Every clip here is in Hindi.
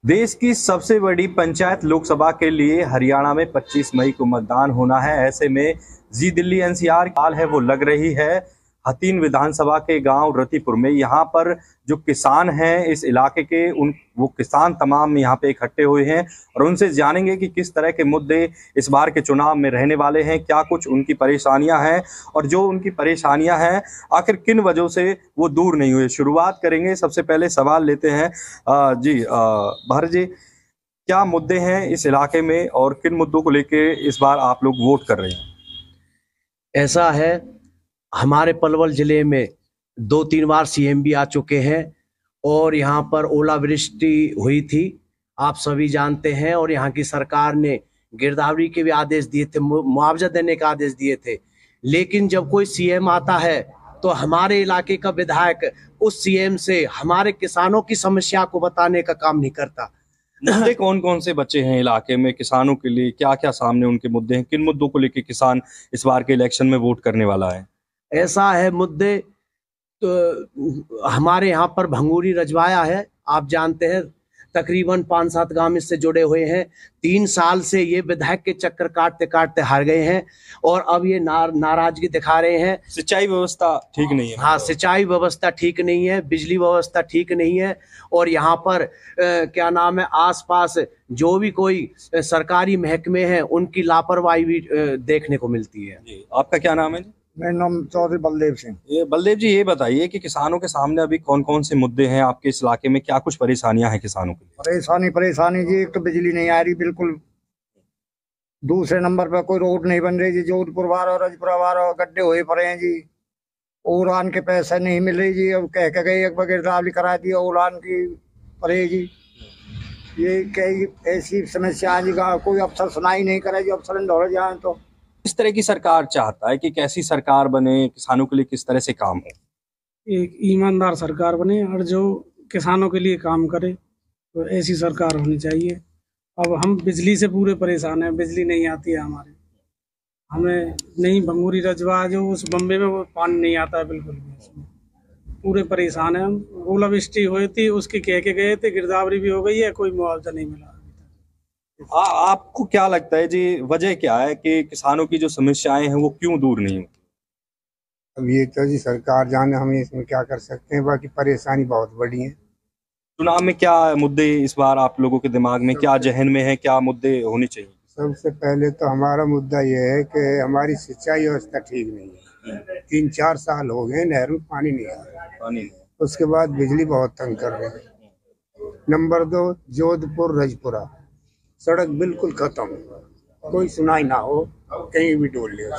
देश की सबसे बड़ी पंचायत लोकसभा के लिए हरियाणा में 25 मई को मतदान होना है। ऐसे में जी दिल्ली एनसीआर हाल है वो लग रही है हथीन विधानसभा के गांव रतिपुर में। यहाँ पर जो किसान हैं इस इलाके के वो किसान तमाम यहाँ पे इकट्ठे हुए हैं और उनसे जानेंगे कि किस तरह के मुद्दे इस बार के चुनाव में रहने वाले हैं, क्या कुछ उनकी परेशानियां हैं और जो उनकी परेशानियां हैं आखिर किन वजहों से वो दूर नहीं हुए। शुरुआत करेंगे, सबसे पहले सवाल लेते हैं भारत जी, क्या मुद्दे हैं इस इलाके में और किन मुद्दों को लेके इस बार आप लोग वोट कर रहे हैं? ऐसा है, हमारे पलवल जिले में 2-3 बार सीएम भी आ चुके हैं और यहाँ पर ओलावृष्टि हुई थी, आप सभी जानते हैं। और यहाँ की सरकार ने गिरदावरी के भी आदेश दिए थे, मुआवजा देने का आदेश दिए थे। लेकिन जब कोई सीएम आता है तो हमारे इलाके का विधायक उस सीएम से हमारे किसानों की समस्या को बताने का काम नहीं करता। मुद्दे कौन कौन से बचे हैं इलाके में किसानों के लिए, क्या क्या सामने उनके मुद्दे हैं, किन मुद्दों को लेकर किसान इस बार के इलेक्शन में वोट करने वाला है? ऐसा है, मुद्दे तो हमारे यहाँ पर भंगूरी रजवाया है, आप जानते हैं। तकरीबन 5-7 गांव इससे जुड़े हुए हैं। 3 साल से ये विधायक के चक्कर काटते काटते हार गए हैं और अब ये नाराजगी दिखा रहे हैं। सिंचाई व्यवस्था ठीक नहीं है। हाँ, सिंचाई व्यवस्था ठीक नहीं है, बिजली व्यवस्था ठीक नहीं है और यहाँ पर क्या नाम है, आसपास जो भी कोई सरकारी महकमे हैं उनकी लापरवाही भी देखने को मिलती है। आपका क्या नाम है? मेरा नाम चौधरी बलदेव सिंह। ये बलदेव जी, ये बताइए कि किसानों के सामने अभी कौन कौन से मुद्दे हैं आपके इस इलाके में, क्या कुछ परेशानियां हैं किसानों के लिए? परेशानी जी, एक तो बिजली नहीं आ रही बिल्कुल। दूसरे नंबर पर कोई रोड नहीं बन रही जी, जोधपुर वाला रजपुरा वाला गड्ढे हुए पड़े हैं जी। उड़ान के पैसे नहीं मिल रही जी, अब कह के गई एक बार गिरदावरी करा दी उड़ान की पड़े जी। ये कई ऐसी समस्या जी, कोई अफसर सुनाई नहीं करे जो अफसर दौड़ जाए। तो किस तरह की सरकार चाहता है कि कैसी सरकार बने, किसानों के लिए किस तरह से काम हो? एक ईमानदार सरकार बने और जो किसानों के लिए काम करे, तो ऐसी सरकार होनी चाहिए। अब हम बिजली से पूरे परेशान हैं, बिजली नहीं आती है हमारे, हमें नहीं भंगूरी रजवा जो उस बम्बे में वो पानी नहीं आता है बिल्कुल भी, इसमें पूरे परेशान हैं हम। ओलावृष्टि हुई थी, उसकी कह के गए थे, गिरदावरी भी हो गई है, कोई मुआवजा नहीं मिला। आपको क्या लगता है जी, वजह क्या है कि किसानों की जो समस्याएं हैं वो क्यों दूर नहीं होती? अब ये तो जी सरकार जाने, हम इसमें क्या कर सकते हैं। बाकी परेशानी बहुत बड़ी है। चुनाव में क्या मुद्दे इस बार आप लोगों के दिमाग में, क्या जहन में है, क्या मुद्दे होने चाहिए? सबसे पहले तो हमारा मुद्दा ये है कि हमारी सिंचाई व्यवस्था ठीक नहीं है। 3-4 साल हो गए नहर में पानी नहीं आ रहा। उसके बाद बिजली बहुत तंग कर रही है। नंबर 2, जोधपुर रजपुरा सड़क बिल्कुल खत्म, कोई सुनाई ना हो, कहीं भी डोल ले।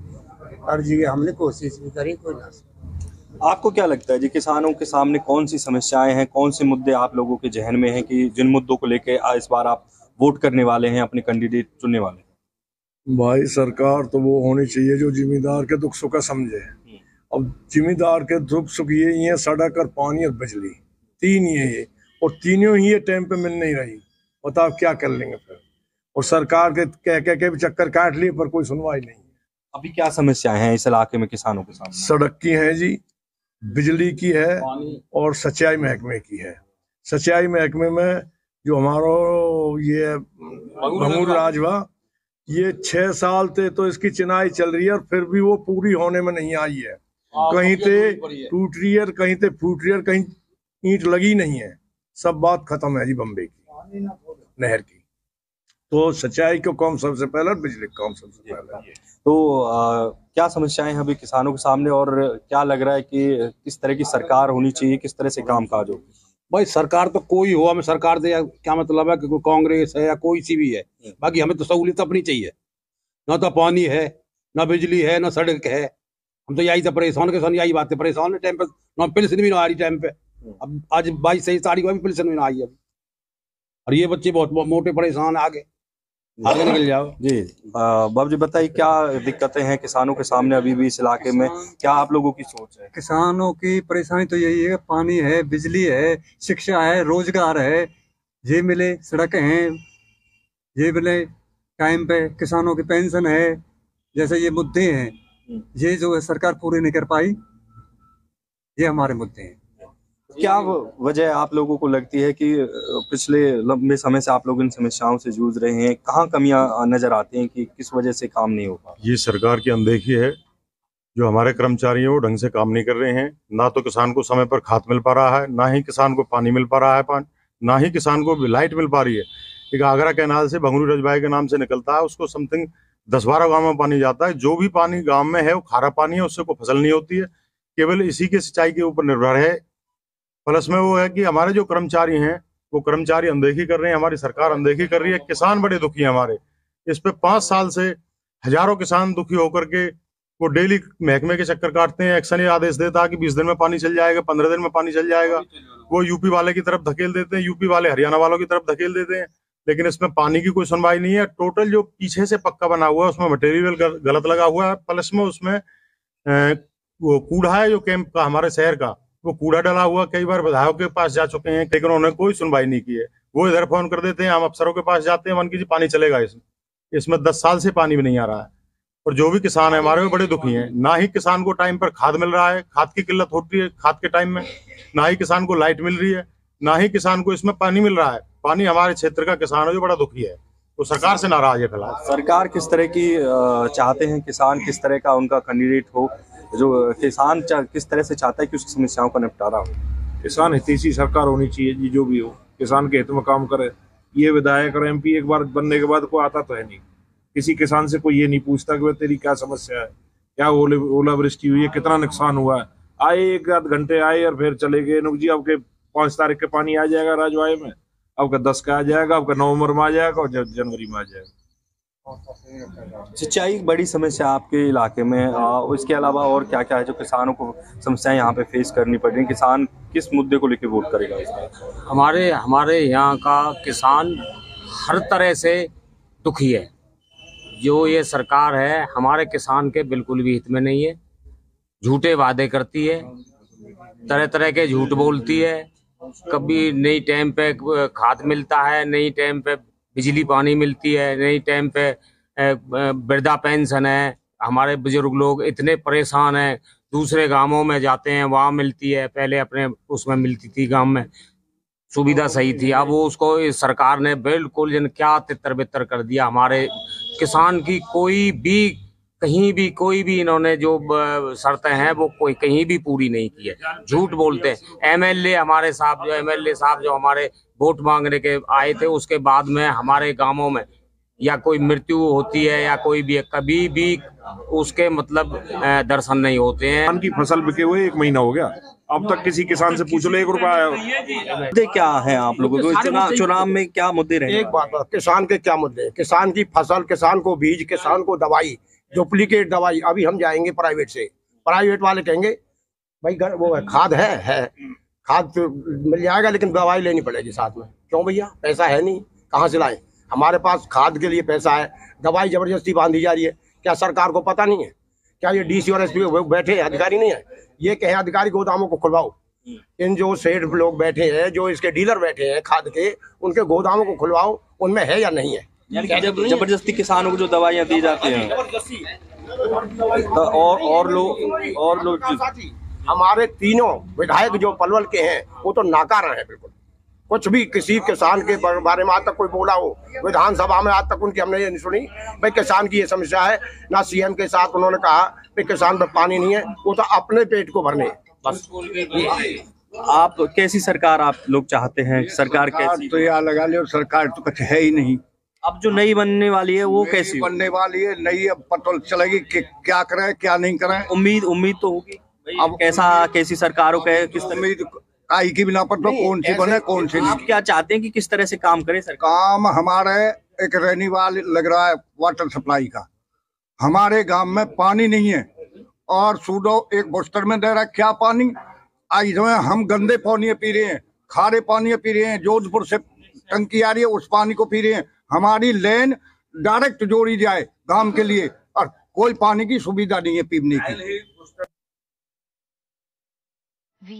हर जगह हमने कोशिश भी करी, कोई ना। आपको क्या लगता है जी, किसानों के सामने कौन सी समस्याएं हैं, कौन से मुद्दे आप लोगों के जहन में हैं कि जिन मुद्दों को लेके इस बार आप वोट करने वाले हैं, अपने कैंडिडेट चुनने वाले हैं? भाई, सरकार तो वो होनी चाहिए जो जिम्मेदार के दुख सुख समझे। अब जिम्मेदार के दुख सुख ये है, सड़क और पानी और बिजली, 3 ये और तीनों ही ये टाइम पे मिल नहीं रही। बताओ क्या कर लेंगे फिर। और सरकार के कह के भी चक्कर काट लिए पर कोई सुनवाई नहीं है। अभी क्या समस्याएं हैं इस इलाके में किसानों के सामने? सड़क की है जी, बिजली की है और सिंचाई महकमे की है। सिंचाई महकमे में जो हमारा ये भंगूर राजवा, ये 6 साल से तो इसकी चिनाई चल रही है और फिर भी वो पूरी होने में नहीं आई है। कहीं से टूट रही है, कहीं से फूट रही है, कहीं ईंट लगी नहीं है। सब बात खत्म है जी बम्बे की नहर की। तो सिंचाई को काम सबसे पहले, बिजली का काम सबसे पहले। तो क्या समस्याएं हैं अभी किसानों के सामने और क्या लग रहा है कि किस तरह की सरकार होनी चाहिए, किस तरह से कामकाज हो? भाई, सरकार तो कोई हो, हमें सरकार से क्या मतलब है कि कोई कांग्रेस है या कोई सी भी है। बाकी हमें तो सहूलियत अपनी चाहिए। ना तो पानी है, ना बिजली है, ना सड़क है। हम तो यही तो परेशान, किसान यही बात है, परेशान है। टाइम पे ना पेंशन भी ना आ रही टाइम पे। अब आज 22-23 तारीख को भी पेंशन भी ना आई अभी। और ये बच्चे बहुत मोटे परेशान, आगे निकल जाओ जी। बाबू जी बताइए, क्या दिक्कतें हैं किसानों के सामने अभी भी इस इलाके में, क्या आप लोगों की सोच है? किसानों की परेशानी तो यही है, पानी है, बिजली है, शिक्षा है, रोजगार है, ये मिले, सड़कें हैं, ये मिले टाइम पे, किसानों की पेंशन है, जैसे ये मुद्दे हैं, ये जो है सरकार पूरी नहीं कर पाई, ये हमारे मुद्दे हैं। क्या वजह आप लोगों को लगती है कि पिछले लंबे समय से आप लोग इन समस्याओं से जूझ रहे हैं? कहाँ कमियां नजर आती हैं कि किस वजह से काम नहीं हो पा रहा? ये सरकार की अनदेखी है। जो हमारे कर्मचारी हैं वो ढंग से काम नहीं कर रहे हैं। ना तो किसान को समय पर खाद मिल पा रहा है, ना ही किसान को पानी मिल पा रहा है, ना ही किसान को लाइट मिल पा रही है। एक आगरा कैनाल से भंगुरी रजबाई के नाम से निकलता है, उसको समथिंग 10-12 गाँव में पानी जाता है। जो भी पानी गाँव में है वो खारा पानी है, उससे कोई फसल नहीं होती है, केवल इसी के सिंचाई के ऊपर निर्भर है। प्लस में वो है कि हमारे जो कर्मचारी हैं वो कर्मचारी अनदेखी कर रहे हैं, हमारी सरकार अनदेखी कर रही है। किसान बड़े दुखी हैं हमारे इस पे। 5 साल से हजारों किसान दुखी होकर के वो डेली महकमे के चक्कर काटते हैं। एक्शन ये आदेश देता है कि 20 दिन में पानी चल जाएगा, 15 दिन में पानी चल जाएगा। वो यूपी वाले की तरफ धकेल देते हैं, यूपी वाले हरियाणा वालों की तरफ धकेल देते हैं, लेकिन इसमें पानी की कोई सुनवाई नहीं है। टोटल जो पीछे से पक्का बना हुआ है उसमें मटेरियल गलत लगा हुआ है। प्लस में उसमें वो कूड़ा है जो कैंप का हमारे शहर का, वो कूड़ा डला हुआ। कई बार विधायक के पास जा चुके हैं लेकिन उन्होंने कोई सुनवाई नहीं की है। वो इधर फोन कर देते हैं, हम अफसरों के पास जाते हैं, मन कीजिए पानी चलेगा। इसमें 10 साल से पानी भी नहीं आ रहा है। और जो भी किसान है हमारे में बड़े दुखी हैं। ना ही किसान को टाइम पर खाद मिल रहा है, खाद की किल्लत होती है खाद के टाइम में, ना ही किसान को लाइट मिल रही है, ना ही किसान को इसमें पानी मिल रहा है। पानी हमारे क्षेत्र का किसान है जो बड़ा दुखी है, वो सरकार से नाराज है। फिलहाल सरकार किस तरह की चाहते हैं, किसान किस तरह का उनका कैंडिडेट हो, जो किसान किस तरह से चाहता है कि उसकी समस्याओं का निपटारा हो? किसान हितैषी सरकार होनी चाहिए जी, जो भी हो किसान के हित में काम करे। ये विधायक और MP एक बार बनने के बाद कोई आता तो है नहीं। किसी किसान से कोई ये नहीं पूछता कि तेरी क्या समस्या है, क्या ओलावृष्टि हुई है, कितना नुकसान हुआ है। आए 1-8 घंटे आए और फिर चले गए। नुक जी आपके 5 तारीख के पानी आ जाएगा राजवाई में, आपका 10 का आ जाएगा, आपका नवंबर में आ जाएगा और जनवरी में आ जाएगा। सिंचाई बड़ी समस्या आपके इलाके में, इसके अलावा और क्या क्या है जो किसानों को समस्याएं यहाँ पे फेस करनी पड़ रही हैं? किसान किस मुद्दे को लेकर वोट करेगा इसमें? हमारे यहाँ का किसान हर तरह से दुखी है। जो ये सरकार है हमारे किसान के बिल्कुल भी हित में नहीं है। झूठे वादे करती है, तरह तरह के झूठ बोलती है। कभी नई टाइम पे खाद मिलता है, नई टाइम पे बिजली पानी मिलती है, नई टाइम पे वृद्धा पेंशन है। हमारे बुजुर्ग लोग इतने परेशान हैं, दूसरे गांवों में जाते हैं वहाँ मिलती है। पहले अपने उसमें मिलती थी, गांव में सुविधा सही थी, अब वो उसको इस सरकार ने बिल्कुल क्या तितर बितर कर दिया। हमारे किसान की कोई भी कहीं भी कोई भी इन्होंने जो शर्तें हैं वो कोई कहीं भी पूरी नहीं की है। झूठ बोलते हैं। एमएलए साहब जो हमारे वोट मांगने के आए थे, उसके बाद में हमारे गांवों में या कोई मृत्यु होती है या कोई भी कभी भी उसके मतलब दर्शन नहीं होते हैं। धान की फसल बिके हुए 1 महीना हो गया, अब तक किसी किसान से पूछ लो 1 रुपया आया। मुद्दे क्या है आप लोगों को चुनाव में, क्या मुद्दे रहे? एक बात, किसान के क्या मुद्दे? किसान की फसल, किसान को बीज, किसान को दवाई, डुप्लीकेट दवाई। अभी हम जाएंगे प्राइवेट से, प्राइवेट वाले कहेंगे भाई वो खाद है खाद तो मिल जाएगा लेकिन दवाई लेनी पड़ेगी साथ में। क्यों भैया, पैसा है नहीं, कहाँ से लाएं? हमारे पास खाद के लिए पैसा है, दवाई जबरदस्ती बांधी जा रही है। क्या सरकार को पता नहीं है? क्या ये DC और SP बैठे अधिकारी नहीं है? ये कहे अधिकारी गोदामों को खुलवाओ। इन जो सेठ लोग बैठे हैं, जो इसके डीलर बैठे हैं खाद के, उनके गोदामों को खुलवाओ, उनमें है या नहीं है? जबरदस्ती किसानों को जो दवाइयाँ दी जाती हैं और लोग हमारे तीनों विधायक जो पलवल के हैं वो तो नाकारा है बिल्कुल। कुछ भी किसी किसान के बारे में आज तक कोई बोला हो विधानसभा में, आज तक उनकी हमने ये नहीं सुनी भाई किसान की ये समस्या है। ना CM के साथ उन्होंने कहा भाई किसान में पानी नहीं है, वो तो अपने पेट को भरने बस। आप कैसी सरकार आप लोग चाहते हैं? सरकार कैसी? तो यार लगा लियो, सरकार तो कुछ है ही नहीं। अब जो नई बनने वाली है वो कैसी बनने वाली है? नई अब पता चलेगी कि क्या करें क्या नहीं करें। उम्मीद तो होगी। अब कैसी सरकारों के किस उम्मीद आई की बिना पर तो कौन सी बने कौन सी नहीं। आप क्या चाहते हैं कि किस तरह से काम करे सरकार? काम हमारे एक रेनीवाल लग रहा है वाटर सप्लाई का। हमारे गांव में पानी नहीं है और सूडो एक बस्तर में दे रहा है। क्या पानी आई जो है, हम गंदे पानी पी रहे हैं, खारे पानी पी रहे हैं। जोधपुर से टंकी आ रही है, उस पानी को पी रहे हैं। हमारी लेन डायरेक्ट जोड़ी जाए गांव के लिए और कोई पानी की सुविधा नहीं है पीने की।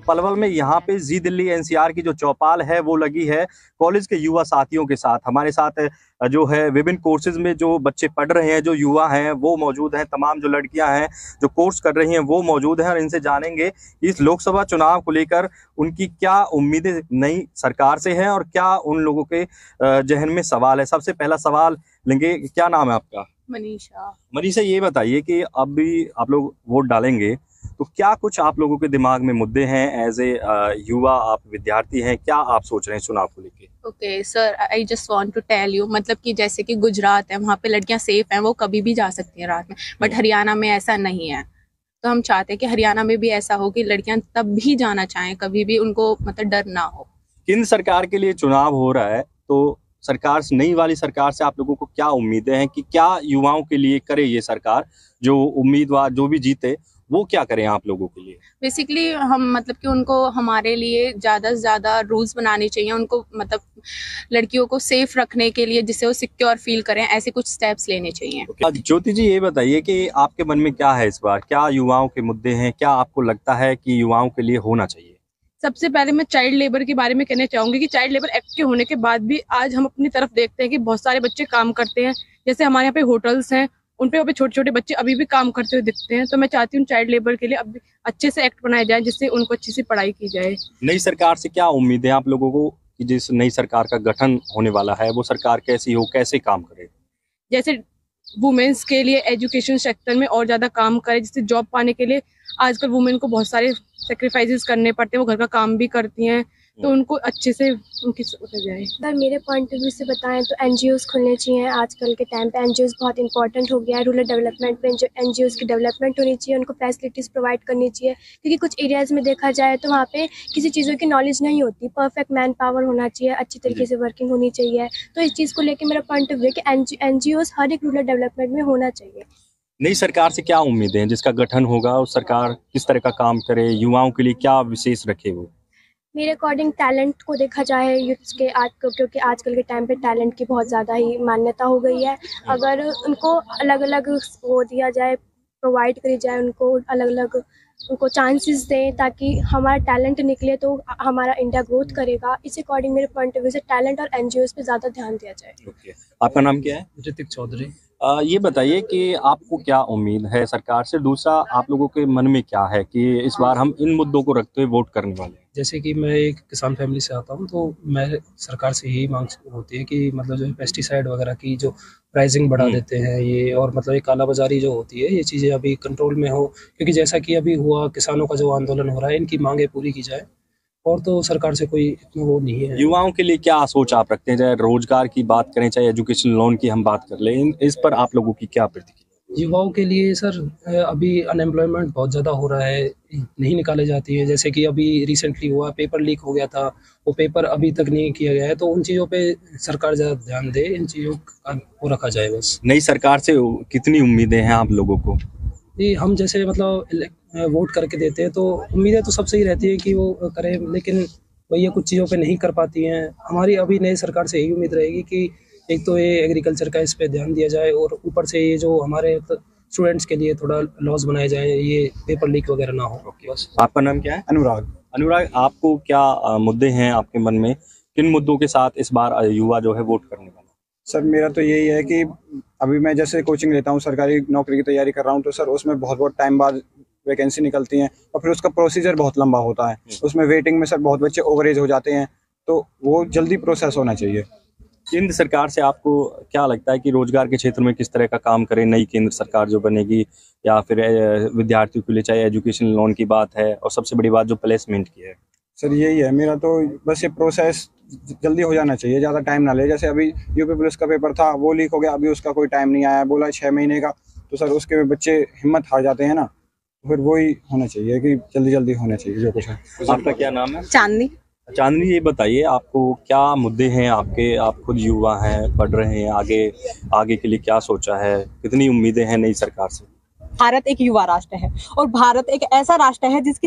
पलवल में यहाँ पे जी दिल्ली एनसीआर की जो चौपाल है वो लगी है कॉलेज के युवा साथियों के साथ। हमारे साथ जो है विभिन्न कोर्सेज में जो बच्चे पढ़ रहे हैं, जो युवा हैं वो मौजूद हैं, तमाम जो लड़कियां हैं जो कोर्स कर रही हैं वो मौजूद हैं, और इनसे जानेंगे इस लोकसभा चुनाव को लेकर उनकी क्या उम्मीदें नई सरकार से हैं और क्या उन लोगों के जहन में सवाल है। सबसे पहला सवाल लेंगे, क्या नाम है आपका? मनीषा। मनीषा, ये बताइए कि अब भी आप लोग वोट डालेंगे तो क्या कुछ आप लोगों के दिमाग में मुद्दे हैं? एज ए युवा आप विद्यार्थी हैं, क्या आप सोच रहे हैं चुनाव को लेके? Okay sir, I just want to tell you, मतलब कि जैसे कि गुजरात है, वहाँ पे लड़कियां सेफ हैं, वो कभी भी जा सकती हैं रात में, बट हरियाणा में ऐसा नहीं है। तो हम चाहते हैं कि हरियाणा में भी ऐसा हो कि लड़कियां तब भी जाना चाहें, कभी भी उनको मतलब डर ना हो। केंद्र सरकार के लिए चुनाव हो रहा है तो सरकार से, नई वाली सरकार से आप लोगों को क्या उम्मीदें हैं कि क्या युवाओं के लिए करे ये सरकार? जो उम्मीदवार जो भी जीते वो क्या करें आप लोगों के लिए? बेसिकली हम मतलब कि उनको हमारे लिए ज़्यादा से ज़्यादा रूल्स बनाने चाहिए, उनको मतलब लड़कियों को सेफ रखने के लिए, जिससे वो सिक्योर फील करें, ऐसे कुछ स्टेप्स लेने चाहिए। ज्योति जी, ये बताइए कि आपके मन में क्या है इस बार, क्या युवाओं के मुद्दे हैं, क्या आपको लगता है कि युवाओं के लिए होना चाहिए? सबसे पहले मैं चाइल्ड लेबर के बारे में कहना चाहूंगी कि चाइल्ड लेबर एक्ट के होने के बाद भी आज हम अपनी तरफ देखते हैं कि बहुत सारे बच्चे काम करते हैं। जैसे हमारे यहाँ पे होटल्स हैं, उन पे छोटे छोटे बच्चे अभी भी काम करते हुए दिखते हैं। तो मैं चाहती हूँ चाइल्ड लेबर के लिए अब अच्छे से एक्ट बनाए जाए, जिससे उनको अच्छी सी पढ़ाई की जाए। नई सरकार से क्या उम्मीद है आप लोगों को कि जिस नई सरकार का गठन होने वाला है वो सरकार कैसी हो, कैसे काम करे? जैसे वुमेन्स के लिए एजुकेशन सेक्टर में और ज्यादा काम करे, जिससे जॉब पाने के लिए आजकल वुमेन को बहुत सारे सेक्रीफाइसेस करने पड़ते हैं, वो घर का काम भी करती हैं, तो उनको अच्छे से उनकी हो जाए। अगर मेरे पॉइंट ऑफ व्यू से बताएं तो एनजीओज खुलने चाहिए। आजकल के टाइम पे एनजीओज बहुत इंपॉर्टेंट हो गया है। रूरल डेवलपमेंट में जो एनजीओज की डेवलपमेंट होनी चाहिए, उनको फैसिलिटीज़ प्रोवाइड करनी चाहिए, क्योंकि कुछ एरियाज़ में देखा जाए तो वहाँ पे किसी चीज़ों की नॉलेज नहीं होती। परफेक्ट मैन पावर होना चाहिए, अच्छी तरीके से वर्किंग होनी चाहिए। तो इस चीज़ को लेकर मेरा पॉइंट ऑफ व्यू है कि एनजीओज हर एक रूरल डेवलपमेंट में होना चाहिए। नई सरकार से क्या उम्मीदें हैं? जिसका गठन होगा उस सरकार किस तरह का काम करे, युवाओं के लिए क्या विशेष रखे वो? मेरे अकॉर्डिंग टैलेंट को देखा जाए यूथ के आज, क्योंकि आजकल के टाइम पे टैलेंट की बहुत ज़्यादा ही मान्यता हो गई है। अगर उनको अलग अलग वो दिया जाए, प्रोवाइड करी जाए, उनको अलग अलग उनको चांसेस दें ताकि हमारा टैलेंट निकले, तो हमारा इंडिया ग्रोथ करेगा। इस अकॉर्डिंग मेरे पॉइंट ऑफ व्यू से टैलेंट और एनजीओज पे ज़्यादा ध्यान दिया जाए। आपका नाम क्या है? ऋतिक चौधरी। ये बताइए कि आपको क्या उम्मीद है सरकार से? दूसरा, आप लोगों के मन में क्या है कि इस बार हम इन मुद्दों को रखते हुए वोट करने वाले हैं? जैसे कि मैं एक किसान फैमिली से आता हूं, तो मैं सरकार से यही मांग होती है कि मतलब जो पेस्टिसाइड वगैरह की जो प्राइसिंग बढ़ा देते हैं ये, और मतलब ये कालाबाजारी जो होती है, ये चीज़ें अभी कंट्रोल में हो, क्योंकि जैसा कि अभी हुआ किसानों का जो आंदोलन हो रहा है, इनकी मांगे पूरी की जाए, और तो सरकार से कोई वो नहीं है। युवाओं के लिए क्या सोच आप रखते हैं? चाहे रोजगार की बात करें, चाहे एजुकेशन लोन की हम बात कर लें, इस पर आप लोगों की क्या प्रतिक्रिया? युवाओं के लिए सर अभी अनएम्प्लॉयमेंट बहुत ज़्यादा हो रहा है, नहीं निकाले जाती है। जैसे कि अभी रिसेंटली हुआ, पेपर लीक हो गया था, वो पेपर अभी तक नहीं किया गया है। तो उन चीज़ों पे सरकार ज़्यादा ध्यान दे, इन चीज़ों का वो रखा जाए बस। नई सरकार से कितनी उम्मीदें हैं आप लोगों को? ये हम जैसे मतलब वोट करके देते हैं, तो उम्मीदें तो सबसे ही रहती है कि वो करे, लेकिन भैया कुछ चीज़ों पे नहीं कर पाती हैं। हमारी अभी नई सरकार से यही उम्मीद रहेगी कि एक तो ये एग्रीकल्चर का इस पे ध्यान दिया जाए, और ऊपर से ये जो हमारे स्टूडेंट्स के लिए थोड़ा लॉस बनाए जाए, ये पेपर लीक वगैरह ना हो। बस। आपका नाम क्या है? अनुराग। अनुराग, आपको क्या मुद्दे हैं आपके मन में? किन मुद्दों के साथ इस बार युवा जो है वोट करने वाला? सर मेरा तो यही है कि अभी मैं जैसे कोचिंग लेता हूँ, सरकारी नौकरी की तैयारी कर रहा हूँ, तो सर उसमें बहुत टाइम बाद वैकेंसी निकलती हैं, और फिर उसका प्रोसीजर बहुत लंबा होता है। उसमें वेटिंग में सर बहुत बच्चे ओवरेज हो जाते हैं, तो वो जल्दी प्रोसेस होना चाहिए। केंद्र सरकार से आपको क्या लगता है कि रोजगार के क्षेत्र में किस तरह का काम करे नई केंद्र सरकार जो बनेगी, या फिर विद्यार्थियों के लिए चाहे एजुकेशन लोन की बात है, और सबसे बड़ी बात जो प्लेसमेंट की है? सर यही है मेरा तो, बस ये प्रोसेस जल्दी हो जाना चाहिए, ज़्यादा टाइम ना ले। जैसे अभी यूपी पुलिस का पेपर था, वो लीक हो गया, अभी उसका कोई टाइम नहीं आया, बोला 6 महीने का, तो सर उसके बच्चे हिम्मत हार जाते हैं ना, फिर वही होना चाहिए कि जल्दी जल्दी होना चाहिए जो कुछ है। आपका क्या नाम है? चांदनी। चांदनी, ये बताइए आपको क्या मुद्दे हैं आपके? आप खुद युवा हैं, पढ़ रहे हैं, आगे के लिए क्या सोचा है, कितनी उम्मीदें हैं नई सरकार से? भारत एक युवा राष्ट्र है, और भारत एक ऐसा राष्ट्र है जिसकी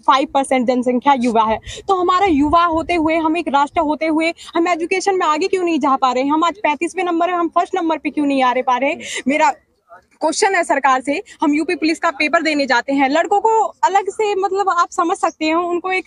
65% जनसंख्या युवा है। तो हमारा युवा होते हुए, हम एक राष्ट्र होते हुए, हम एजुकेशन में आगे क्यों नहीं जा पा रहे? हम आज 35वें नंबर है, हम फर्स्ट नंबर पे क्यों नहीं आ पा रहे? मेरा क्वेश्चन है सरकार से। हम यूपी पुलिस का पेपर देने जाते हैं, लड़कों को अलग से मतलब आप समझ सकते हैं, उनको एक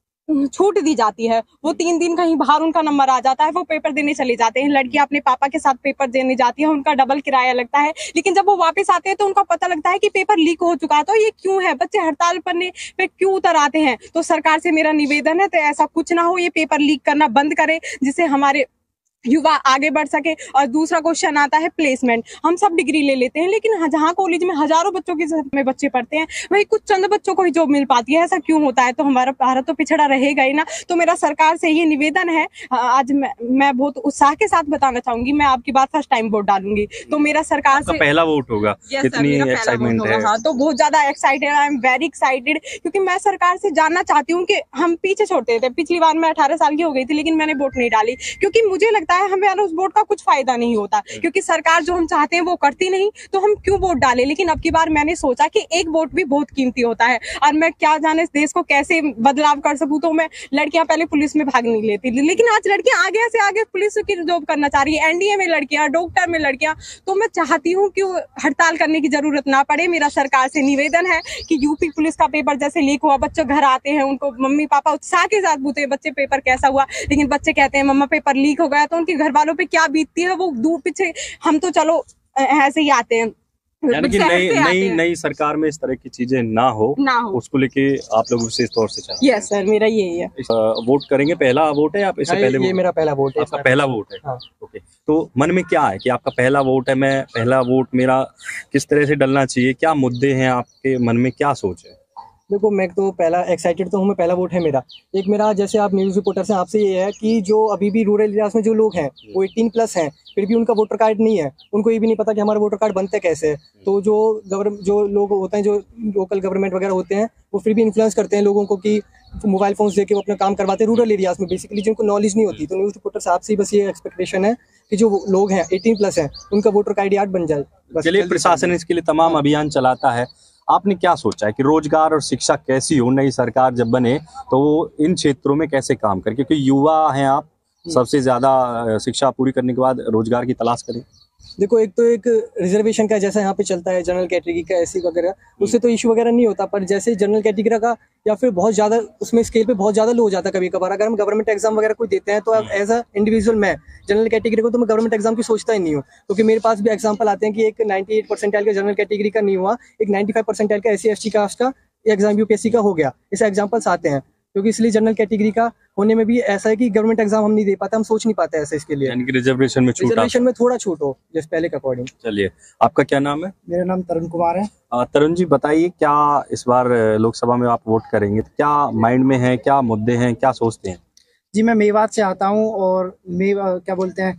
छूट दी जाती है। वो 3 दिन कहीं बाहर उनका नंबर आ जाता है, वो पेपर देने चले जाते हैं। लड़कियां अपने पापा के साथ पेपर देने जाती है, उनका डबल किराया लगता है। लेकिन जब वो वापस आते हैं तो उनका पता लगता है कि पेपर लीक हो चुका है। तो ये क्यों है? बच्चे हड़ताल करने पे क्यों उतर आते हैं? तो सरकार से मेरा निवेदन है, तो ऐसा कुछ ना हो, ये पेपर लीक करना बंद करे, जिससे हमारे युवा आगे बढ़ सके। और दूसरा क्वेश्चन आता है प्लेसमेंट। हम सब डिग्री ले लेते हैं, लेकिन जहाँ कॉलेज में हजारों बच्चों की में बच्चे पढ़ते हैं, वही कुछ चंद बच्चों को ही जॉब मिल पाती है। ऐसा क्यों होता है? तो हमारा भारत तो पिछड़ा रहेगा ही ना। तो मेरा सरकार से ये निवेदन है। आज मैं बहुत उत्साह के साथ बताना चाहूंगी, मैं आपकी बात फर्स्ट टाइम वोट डालूंगी। तो मेरा सरकार से पहला वोट होगा, कितनी एक्साइटमेंट है? हाँ, तो बहुत ज्यादा excited, I am very excited, क्योंकि मैं सरकार से जानना चाहती हूँ कि हम पीछे छोड़ते थे। पिछली बार मैं 18 साल की हो गई थी, लेकिन मैंने वोट नहीं डाली, क्योंकि मुझे लगता है हमें उस वोट का कुछ फायदा नहीं होता, क्योंकि सरकार जो हम चाहते हैं वो करती नहीं, तो हम क्यों वोट डालें। लेकिन अब की बार मैंने सोचा कि एक वोट भी बहुत कीमती होता है, और मैं क्या जाने इस देश को कैसे बदलाव कर सकूं। तो मैं लड़कियां पहले पुलिस में भाग नहीं लेती थी, लेकिन आज लड़कियां आगे से आगे पुलिस की जॉब करना चाह रही है। एनडीए में लड़कियां, डॉक्टर में लड़कियां। तो मैं चाहती हूँ कि हड़ताल करने की जरूरत ना पड़े। मेरा सरकार से निवेदन है कि यूपी पुलिस का पेपर जैसे लीक हुआ, बच्चे घर आते हैं, उनको मम्मी पापा उत्साह के साथ पूछते हैं बच्चे पेपर कैसा हुआ, लेकिन बच्चे कहते हैं मम्मा पेपर लीक हो गया। तो उनके घर वालों पे क्या बीतती है वो दूर पीछे, हम तो चलो ऐसे ही आते हैं। यानी कि नई सरकार में इस तरह की चीजें ना हो, उसको लेके आप लोग विशेष तौर से चाहते हैं? यस सर, मेरा यही है। वोट करेंगे, पहला वोट है आप इससे पहले? ये मेरा पहला वोट है। आपका पहला वोट है? हाँ। ओके, तो मन में क्या है कि आपका पहला वोट है, मैं पहला वोट मेरा किस तरह से डलना चाहिए? क्या मुद्दे हैं आपके मन में, क्या सोच है? देखो, मैं तो पहला एक्साइटेड तो हूँ, मैं पहला वोट है मेरा। एक मेरा, जैसे आप न्यूज़ रिपोर्टर हैं, आपसे ये है कि जो अभी भी रूरल एरियाज में जो लोग हैं वो 18+ हैं, फिर भी उनका वोटर कार्ड नहीं है, उनको ये भी नहीं पता कि हमारा वोटर कार्ड बनता कैसे है। तो जो लोग होते हैं, जो लोकल गवर्नमेंट वगैरह होते हैं, वो फिर भी इन्फ्लुएंस करते हैं लोगों को कि मोबाइल फोन्स देके वो अपना काम करवाते हैं रूरल एरियाज में, बेसिकली जिनको नॉलेज नहीं होती। तो न्यूज़ रिपोर्टर से आपसे बस ये एक्सपेक्टेशन है कि जो लोग हैं 18+ हैं, उनका वोटर कार्ड याद बन जाए। चलिए, प्रशासन इसके लिए तमाम अभियान चलाता है। आपने क्या सोचा है कि रोजगार और शिक्षा कैसी हो, नई सरकार जब बने तो वो इन क्षेत्रों में कैसे काम करे? क्योंकि युवा हैं आप, सबसे ज्यादा शिक्षा पूरी करने के बाद रोजगार की तलाश करें। देखो, एक रिजर्वेशन का जैसा यहाँ पे चलता है, जनरल कैटेगरी का एससी वगैरह, उससे तो इशू वगैरह नहीं होता। पर जैसे जनरल कैटेगरी का या फिर बहुत ज्यादा उसमें स्केल पे बहुत ज्यादा लो हो जाता है कभी कभार। अगर हम गवर्नमेंट एग्जाम वगैरह कोई देते हैं तो एज अ इंडिविजुअल मैं जनरल कैटेगरी को तो मैं गवर्नमेंट एग्जाम की सोचता ही नहीं हूँ, क्योंकि मेरे पास भी एग्जाम्पल आते हैं कि एक 98 परसेंटाइल का जनरल कैटेगरी का नहीं हुआ, एक 95 परसेंटाइल का SC ST कास्ट का एग्जाम यूपीएससी का हो गया। ऐसे एग्जाम्पल्स आते हैं, क्योंकि इसलिए जनरल कैटेगरी का होने में भी ऐसा है कि गवर्नमेंट एग्जाम हम नहीं दे पाते, हम सोच नहीं पाते ऐसे। इसके लिए यानी कि रिजर्वेशन में थोड़ा छूट हो जैसे पहले के अकॉर्डिंग। चलिए, आपका क्या नाम है? मेरा नाम तरुण कुमार है। तरुण जी, बताइए, क्या इस बार लोकसभा में आप वोट करेंगे तो क्या माइंड में है, क्या मुद्दे हैं, क्या सोचते हैं? जी, मैं मेवात से आता हूँ, और क्या बोलते हैं,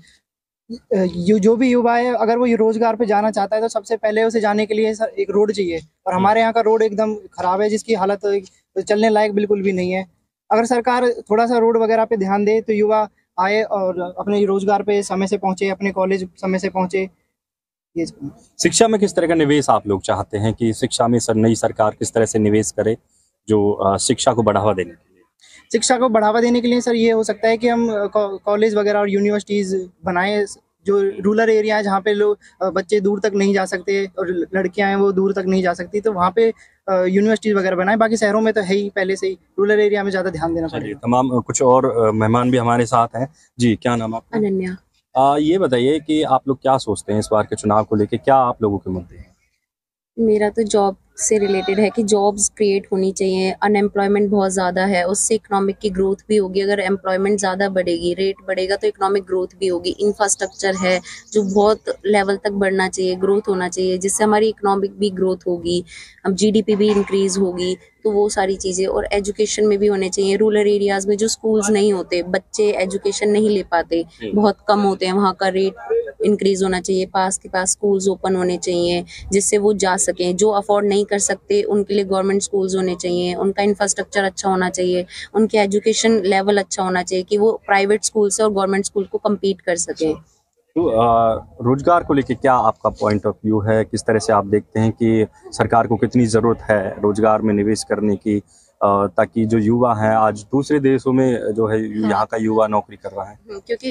जो भी युवा है अगर वो रोजगार पे जाना चाहता है तो सबसे पहले उसे जाने के लिए सर एक रोड चाहिए, और हमारे यहाँ का रोड एकदम खराब है, जिसकी हालत चलने लायक बिल्कुल भी नहीं है। अगर सरकार थोड़ा सा रोड वगैरह पे ध्यान दे तो युवा आए और अपने रोजगार पे समय से पहुंचे, अपने कॉलेज समय से पहुंचे। ये शिक्षा में किस तरह का निवेश आप लोग चाहते हैं कि शिक्षा में नई सरकार किस तरह से निवेश करे जो शिक्षा को बढ़ावा देने के लिए? शिक्षा को बढ़ावा देने के लिए सर ये हो सकता है कि हम कॉलेज वगैरह और यूनिवर्सिटीज बनाए, जो रूरल एरिया है जहाँ पे लोग बच्चे दूर तक नहीं जा सकते और लड़कियां हैं वो दूर तक नहीं जा सकती, तो वहाँ पे यूनिवर्सिटीज वगैरह बनाए। बाकी शहरों में तो है ही पहले से ही, रूरल एरिया में ज्यादा ध्यान देना पड़ेगा। तमाम कुछ और मेहमान भी हमारे साथ हैं। जी, क्या नाम आपका? अनन्या। ये बताइए कि आप लोग क्या सोचते हैं इस बार के चुनाव को लेके, क्या आप लोगों के मुद्दे हैं? मेरा तो जॉब से रिलेटेड है कि जॉब्स क्रिएट होनी चाहिए। अनएम्प्लॉयमेंट बहुत ज़्यादा है, उससे इकोनॉमिक की ग्रोथ भी होगी। अगर एम्प्लॉयमेंट ज़्यादा बढ़ेगी, रेट बढ़ेगा, तो इकोनॉमिक ग्रोथ भी होगी। इंफ्रास्ट्रक्चर है जो बहुत लेवल तक बढ़ना चाहिए, ग्रोथ होना चाहिए, जिससे हमारी इकोनॉमिक भी ग्रोथ होगी, हम GDP भी इंक्रीज होगी। तो वो सारी चीज़ें, और एजुकेशन में भी होने चाहिए। रूरल एरियाज़ में जो स्कूल्स नहीं होते, बच्चे एजुकेशन नहीं ले पाते, बहुत कम होते हैं, वहाँ का रेट इंक्रीज होना चाहिए। पास के पास स्कूल्स ओपन होने चाहिए जिससे वो जा सकें। जो अफोर्ड नहीं कर सकते उनके लिए गवर्नमेंट स्कूल्स होने चाहिए, उनका इंफ्रास्ट्रक्चर अच्छा होना चाहिए, उनके एजुकेशन लेवल अच्छा होना चाहिए कि वो प्राइवेट स्कूल से और गवर्नमेंट स्कूल को कम्पीट कर सकें। तो रोजगार को लेके क्या आपका पॉइंट ऑफ व्यू है? किस तरह से आप देखते हैं कि सरकार को कितनी ज़रूरत है रोजगार में निवेश करने की, ताकि जो युवा हैं आज दूसरे देशों में जो है यहाँ का युवा नौकरी कर रहा है? क्योंकि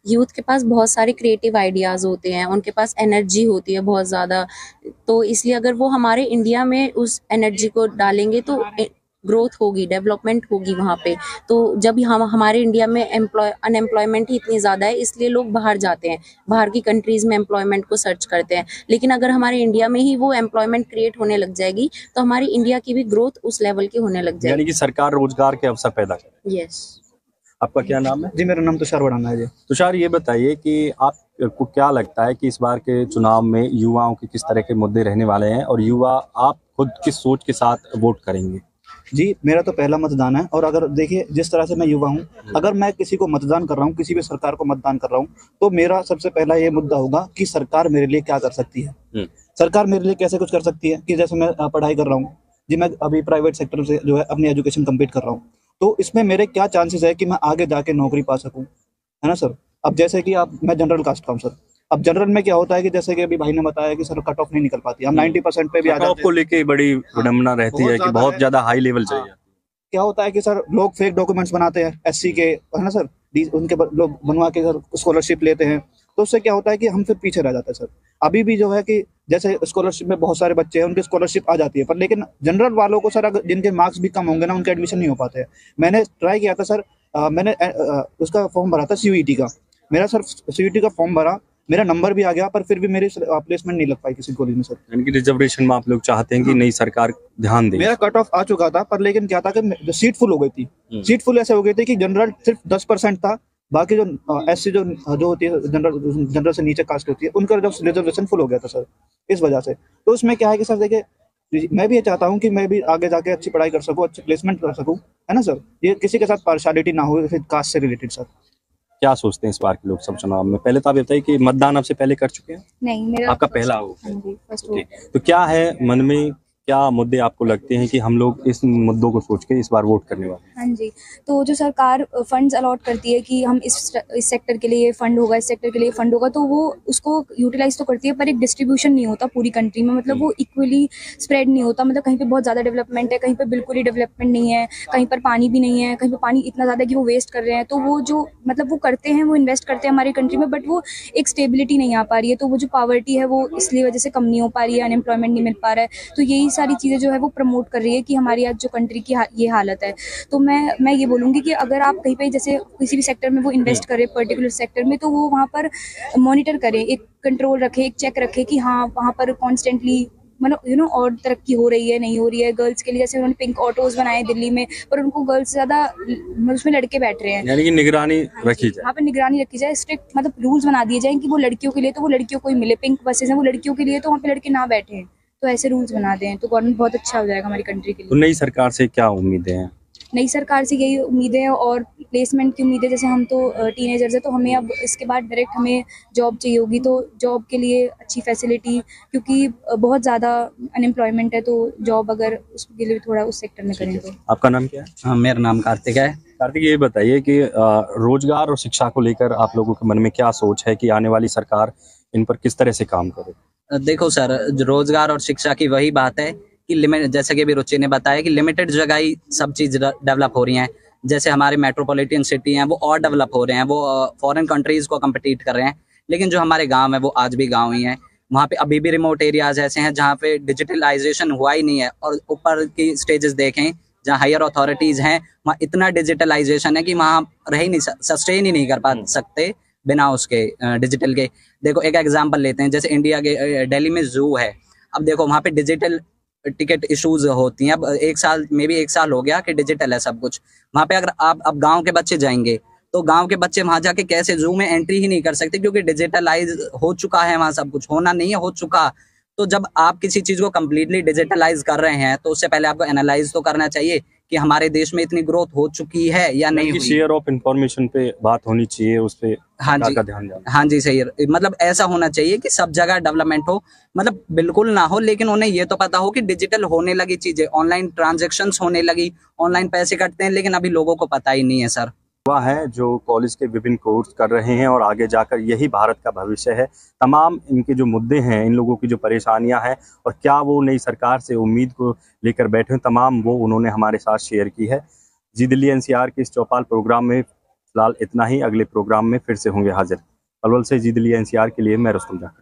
यूथ के पास बहुत सारे क्रिएटिव आइडियाज़ होते हैं, उनके पास एनर्जी होती है बहुत ज़्यादा, तो इसलिए अगर वो हमारे इंडिया में उस एनर्जी को डालेंगे तो ग्रोथ होगी, डेवलपमेंट होगी वहाँ पे। तो जब हम हमारे इंडिया में अनएम्प्लॉयमेंट ही इतनी ज़्यादा है, इसलिए लोग बाहर जाते हैं, बाहर की कंट्रीज़ में एम्प्लॉयमेंट को सर्च करते हैं। लेकिन अगर हमारे इंडिया में ही वो एम्प्लॉयमेंट क्रिएट होने लग जाएगी तो हमारी इंडिया की भी ग्रोथ उस लेवल की होने लग जाएगी। यानी कि सरकार रोजगार के अवसर पैदा करे। यस। आपका क्या नाम है? जी, मेरा नाम तुषार वड़ाना है जी। तुषार, ये बताइए कि आपको क्या लगता है कि इस बार के चुनाव में युवाओं के किस तरह के मुद्दे रहने वाले हैं और युवा आप खुद किस सोच के साथ वोट करेंगे? जी, मेरा तो पहला मतदान है और अगर देखिए जिस तरह से मैं युवा हूँ, अगर मैं किसी को मतदान कर रहा हूँ, किसी भी सरकार को मतदान कर रहा हूँ, तो मेरा सबसे पहला ये मुद्दा होगा कि सरकार मेरे लिए क्या कर सकती है। सरकार मेरे लिए कैसे कुछ कर सकती है कि जैसे मैं पढ़ाई कर रहा हूँ जी, मैं अभी प्राइवेट सेक्टर से जो है अपनी एजुकेशन कंप्लीट कर रहा हूँ, तो इसमें मेरे क्या चांसेस है कि मैं आगे जाके नौकरी पा सकूँ, है ना सर। अब जैसे कि मैं जनरल कास्ट का हूँ सर। अब जनरल में क्या होता है कि जैसे कि अभी भाई ने बताया कि सर कट ऑफ नहीं निकल पाती, हम 90% पे भी आ जाते हैं। को लेके बड़ी विडंबना रहती है कि बहुत ज्यादा हाई लेवल चाहिए। क्या होता है कि सर लोग फेक डॉक्यूमेंट्स बनाते हैं एससी के, है ना सर, उनके लोग बनवा के सर स्कॉलरशिप लेते हैं, तो उससे क्या होता है कि हम फिर पीछे रह जाते हैं सर। अभी भी जो है कि जैसे स्कॉलरशिप में बहुत सारे बच्चे हैं, उनकी स्कॉलरशिप आ जाती है, पर लेकिन जनरल वालों को सर अगर जिनके मार्क्स भी कम होंगे ना, उनके एडमिशन नहीं हो पाते हैं। मैंने ट्राई किया था सर, मैंने उसका फॉर्म भरा था CUET का, मेरा सर CUET का फॉर्म भरा, मेरा नंबर भी आ गया, पर फिर भी मेरी प्लेसमेंट नहीं लग पाई किसी कॉलेज में सर। यानी कि रिजर्वेशन में आप लोग चाहते हैं कि नई सरकार ध्यान दे। मेरा कट ऑफ आ चुका था, पर लेकिन क्या था कि सीट फुल हो गई थी। सीट फुल ऐसे हो गई थी कि जनरल सिर्फ 10% था, बाकी जो SC जो होती है जनरल से नीचे कास्ट होती है, उनका जब रिजर्वेशन फुल हो गया था सर, इस वजह से। तो उसमें क्या है कि सर देखिए, मैं भी ये चाहता हूँ कि मैं भी आगे जाके अच्छी पढ़ाई कर सकूँ, अच्छी प्लेसमेंट कर सकूँ, है ना सर। ये किसी के साथ पार्शियलिटी ना हो कास्ट से रिलेटेड सर। क्या सोचते हैं इस बार के लोकसभा चुनाव में? पहले तो आप बताइए कि मतदान आपसे पहले कर चुके हैं? नहीं, मेरा आपका पहला हो। हाँ जी, फर्स्ट हो। तो क्या है मन में, क्या मुद्दे आपको लगते हैं कि हम लोग इस मुद्दों को सोच के इस बार वोट करने वाले हैं? हाँ जी, तो जो सरकार फंड्स अलॉट करती है कि हम इस सेक्टर के लिए फंड होगा, इस सेक्टर के लिए फंड होगा, तो वो उसको यूटिलाइज तो करती है, पर एक डिस्ट्रीब्यूशन नहीं होता पूरी कंट्री में, मतलब वो इक्वली स्प्रेड नहीं होता। मतलब कहीं पे बहुत ज़्यादा डेवलपमेंट है, कहीं पे बिल्कुल ही डेवलपमेंट नहीं है, कहीं पर पानी भी नहीं है, कहीं पे पानी इतना ज़्यादा कि वो वेस्ट कर रहे हैं। तो वो जो मतलब वो करते हैं, वो इन्वेस्ट करते हैं हमारी कंट्री में, बट वो एक स्टेबिलिटी नहीं आ पा रही है। तो वो जो पावर्टी है वो इसलिए वजह से कम नहीं हो पा रही है, अनएम्प्लॉयमेंट नहीं मिल पा रहा है। तो यही सारी चीज़ें जो है वो प्रमोट कर रही है कि हमारी आज जो कंट्री की ये हालत है। तो मैं ये बोलूँगी कि अगर आप कहीं पे जैसे किसी भी सेक्टर में वो इन्वेस्ट करें, पर्टिकुलर सेक्टर में, तो वो वहाँ पर मॉनिटर करें, एक कंट्रोल रखे, एक चेक रखे कि हाँ वहाँ पर कॉन्स्टेंटली मतलब और तरक्की हो रही है, नहीं हो रही है। गर्ल्स के लिए जैसे उन्होंने पिंक ऑटोज बनाए दिल्ली में, पर उनको गर्ल्स से ज़्यादा उसमें लड़के बैठ रहे हैं। यानी कि निगरानी रखी जाए, वहाँ पर निगरानी रखी जाए, स्ट्रिक्ट मतलब रूल्स बना दिए जाए कि वो लड़कियों के लिए तो वो लड़कियों को ही मिले, पिंक बसेज हैं वो लड़कियों के लिए, तो वहाँ पे लड़के ना बैठे हैं। तो ऐसे रूल्स बना दें तो गवर्नमेंट बहुत अच्छा हो जाएगा हमारी कंट्री के लिए। तो नई सरकार से क्या उम्मीदें हैं? नई सरकार से यही उम्मीदें और प्लेसमेंट की उम्मीदें। जैसे हम तो टीनेजर्स हैं, तो हमें अब इसके बाद डायरेक्ट हमें जॉब चाहिए होगी, तो जॉब के लिए अच्छी फैसिलिटी, क्योंकि बहुत ज़्यादा अनएम्प्लॉयमेंट है, तो जॉब अगर उसके लिए थोड़ा उस सेक्टर में करें तो। आपका नाम क्या है? हाँ, मेरा नाम कार्तिक है। कार्तिक, ये बताइए कि रोजगार और शिक्षा को लेकर आप लोगों के मन में क्या सोच है कि आने वाली सरकार इन पर किस तरह से काम करे? देखो सर, रोजगार और शिक्षा की वही बात है कि लिमिट, जैसे कि अभी रुचि ने बताया कि लिमिटेड जगह ही सब चीज डेवलप हो रही हैं। जैसे हमारे मेट्रोपॉलिटन सिटी हैं वो और डेवलप हो रहे हैं, वो फॉरेन कंट्रीज को कम्पिटिट कर रहे हैं, लेकिन जो हमारे गांव है वो आज भी गांव ही है। वहाँ पे अभी भी रिमोट एरियाज ऐसे हैं जहाँ पे डिजिटलाइजेशन हुआ ही नहीं है, और ऊपर की स्टेजेस देखें जहाँ हायर अथॉरिटीज हैं, वहाँ इतना डिजिटलाइजेशन है कि वहाँ रह ही नहीं, सस्टेन ही नहीं कर पा सकते बिना उसके डिजिटल के। देखो एक एग्जांपल लेते हैं, जैसे इंडिया के दिल्ली में जू है। अब देखो वहाँ पे डिजिटल टिकट इश्यूज होती हैं। अब एक साल हो गया कि डिजिटल है सब कुछ। वहाँ पे अगर आप अब गांव के बच्चे जाएंगे तो गांव के बच्चे वहां जाके कैसे जू में एंट्री ही नहीं कर सकते, क्योंकि डिजिटलाइज हो चुका है वहाँ सब कुछ। होना नहीं है, हो चुका। तो जब आप किसी चीज को कम्प्लीटली डिजिटलाइज कर रहे हैं तो उससे पहले आपको एनालाइज तो करना चाहिए कि हमारे देश में इतनी ग्रोथ हो चुकी है या नहीं हुई। शेयर ऑफ इंफॉर्मेशन पे बात होनी चाहिए, उस पे हाँ जी, का ध्यान देना। हाँ जी, सही है। मतलब ऐसा होना चाहिए कि सब जगह डेवलपमेंट हो, मतलब बिल्कुल ना हो, लेकिन उन्हें ये तो पता हो कि डिजिटल होने लगी चीजें, ऑनलाइन ट्रांजेक्शन्स होने लगी, ऑनलाइन पैसे कटते हैं, लेकिन अभी लोगों को पता ही नहीं है सर। युवा है जो कॉलेज के विभिन्न कोर्स कर रहे हैं और आगे जाकर यही भारत का भविष्य है। तमाम इनके जो मुद्दे हैं, इन लोगों की जो परेशानियां हैं और क्या वो नई सरकार से उम्मीद को लेकर बैठे हैं, तमाम वो उन्होंने हमारे साथ शेयर की है। जी दिल्ली NCR के इस चौपाल प्रोग्राम में फिलहाल इतना ही, अगले प्रोग्राम में फिर से होंगे हाजिर। पलवल से जी दिल्ली एनसीआर के लिए मैं रुस्तम जाकर।